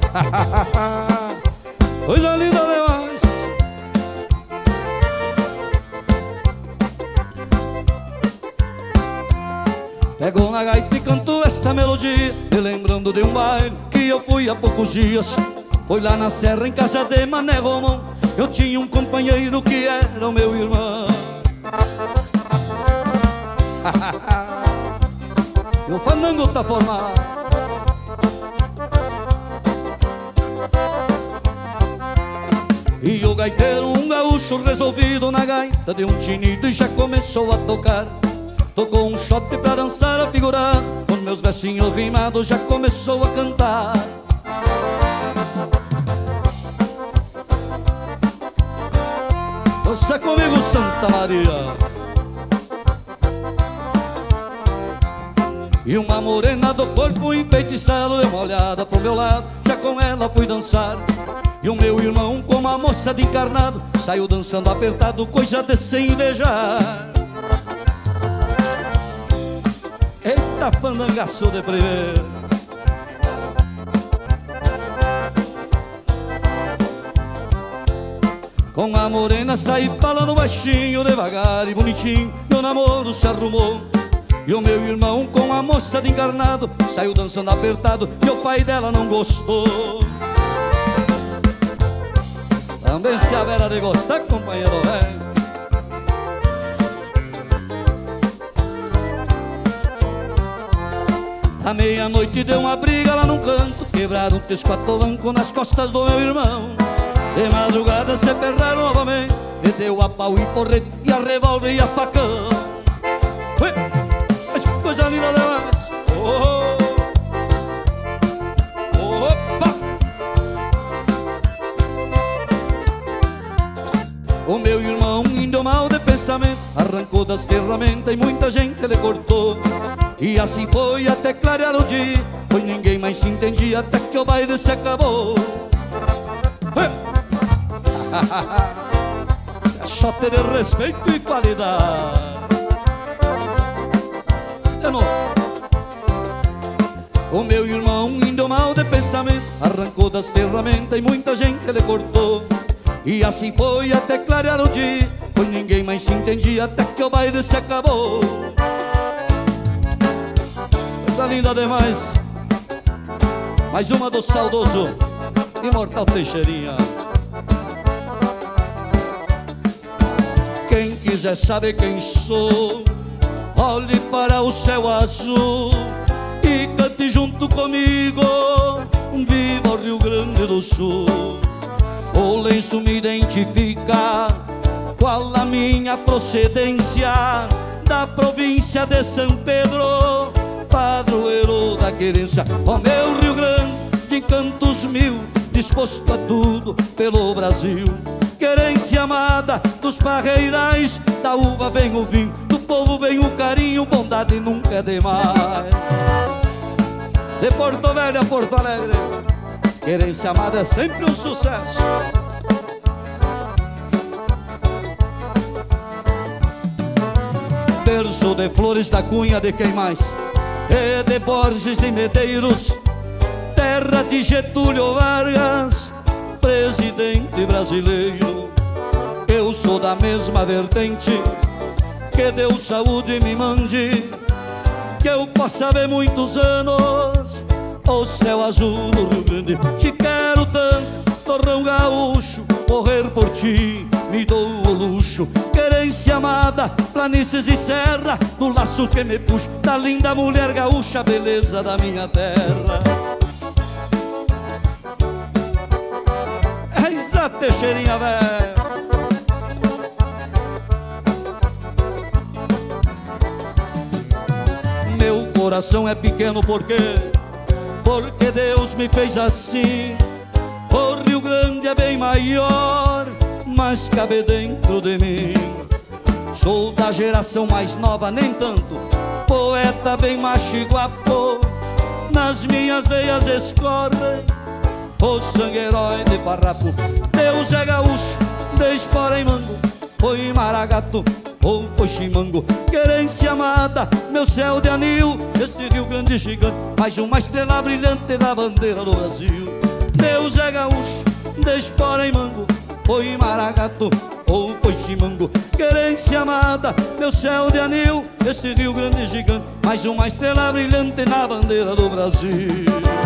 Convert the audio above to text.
Coisa linda demais. Pego na gaita e canto esta melodia, me lembrando de um baile que eu fui há poucos dias. Foi lá na serra, em casa de Mané Romão. Eu tinha um companheiro que era o meu irmão. E o fandango tá formado. E o gaiteiro, um gaúcho resolvido na gaita, deu um tinido e já começou a tocar. Tocou um shot pra dançar a figurar, com meus versinhos rimados já começou a cantar. Dança comigo, Santa Maria. E uma morena do corpo enfeitiçado deu uma olhada pro meu lado, já com ela fui dançar. E o meu irmão, com uma moça de encarnado, saiu dançando apertado, coisa de se invejar. Eita, fandangaço de primeira. Com a morena saí falando baixinho, devagar e bonitinho, meu namoro se arrumou. E o meu irmão, com a moça de encarnado, saiu dançando apertado, e o pai dela não gostou. Também se a vera de gostar, companheiro velho. À meia-noite deu uma briga lá num canto, quebraram um tescoatolanco nas costas do meu irmão. De madrugada se ferraram novamente, meteu a pau e porrete, e a revólver e a facão. Ué, mas que coisa linda demais. Oh, oh, opa. O meu irmão, indo mal de pensamento, arrancou das ferramentas e muita gente ele cortou. E assim foi até clarear o dia, pois ninguém mais se entendia até que o baile se acabou. É shot de respeito e qualidade. De novo. O meu irmão, indo mal de pensamento, arrancou das ferramentas e muita gente ele cortou. E assim foi até clarear o dia, pois ninguém mais se entendia até que o baile se acabou. Coisa linda demais. Mais uma do saudoso Imortal Teixeirinha. Quem quiser saber quem sou, olhe para o céu azul e cante junto comigo, viva o Rio Grande do Sul. O lenço me identifica, qual a minha procedência, da província de São Pedro, padroeiro da querência. Ó meu Rio Grande, de cantos mil, disposto a tudo pelo Brasil. Querência amada dos parreirais, da uva vem o vinho, do povo vem o carinho, bondade nunca é demais. De Porto Velho a Porto Alegre, querência amada é sempre um sucesso. Verso de Flores da Cunha, de quem mais? E de Borges de Medeiros, terra de Getúlio Vargas, presidente brasileiro. Eu sou da mesma vertente, que Deus saúde me mande, que eu possa ver muitos anos o céu azul do Rio Grande. Te quero tanto, torrão gaúcho, morrer por ti me dou o luxo. Querência amada, planícies e serra, do laço que me puxa, da linda mulher gaúcha, beleza da minha terra. Eis a Teixeirinha velha. Meu coração é pequeno porque Deus me fez assim. O Rio Grande é bem maior, mas cabe dentro de mim. Sou da geração mais nova, nem tanto, poeta bem macho e guapo. Nas minhas veias escorre o sangue herói de farrapo. Deus é gaúcho, de espora em mango, foi maragato ou foi chimango. Querência amada, meu céu de anil, este Rio Grande gigante, mais uma estrela brilhante na bandeira do Brasil. São José Gaúcho, de espora e mango, foi maragato ou foi chimango. Querência amada, meu céu de anil, este Rio Grande gigante, mais uma estrela brilhante na bandeira do Brasil.